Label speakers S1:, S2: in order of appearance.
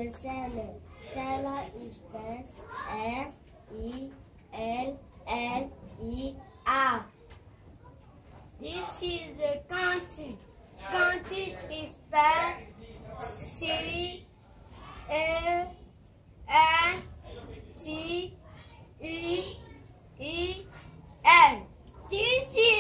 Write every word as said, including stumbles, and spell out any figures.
S1: a seller. Seller is spelled S E L L E R. This is the canteen. Canteen is spelled C A N T E E N. This is